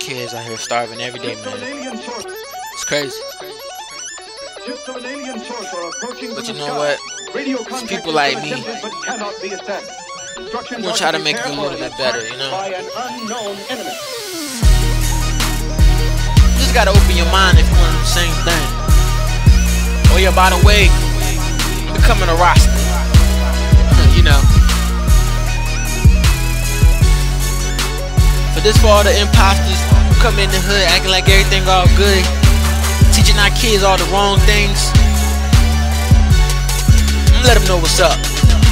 kids out here starving every day, man. It's crazy. But you know what? It's people like me who will try to make it a little bit better, you know? You just gotta open your mind if you want the same thing. Oh yeah, by the way, becoming a roster, you know. But this for all the imposters who come in the hood acting like everything all good, teaching our kids all the wrong things. Let them know what's up.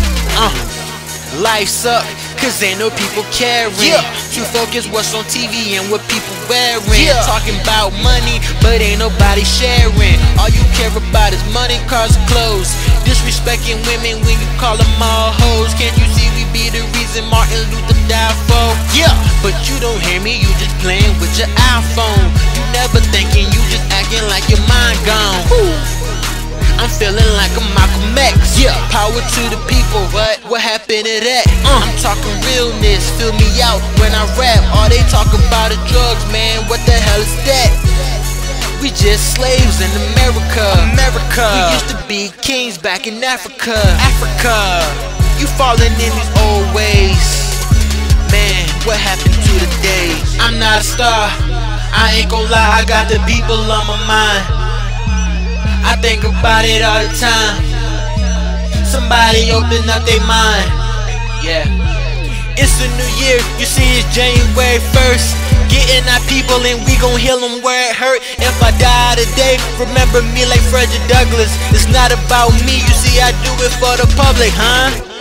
Life suck, cause ain't no people caring. Too focused what's on TV and what people wearing. Talking about money, but ain't nobody sharing. All you care about is money, cars, and clothes. Disrespecting women when you call them all hoes. Can't you see we be the reason Martin Luther died for? But you don't hear me, you just playing with your iPhone. You never thinking, you just acting like your mind gone. I'm feeling like a Malcolm X. Power to the people. What happened to that? I'm talking realness. Fill me out when I rap. All they talk about is drugs, man. What the hell is that? We just slaves in America. We used to be kings back in Africa. You falling in these old ways. Man, what happened to the days? I'm not a star, I ain't gon' lie. I got the people on my mind. I think about it all the time. Somebody open up their mind. It's a new year, you see it's January 1st. Getting our people and we gon' heal them where it hurt. If I die today, remember me like Frederick Douglass. It's not about me, you see I do it for the public, huh?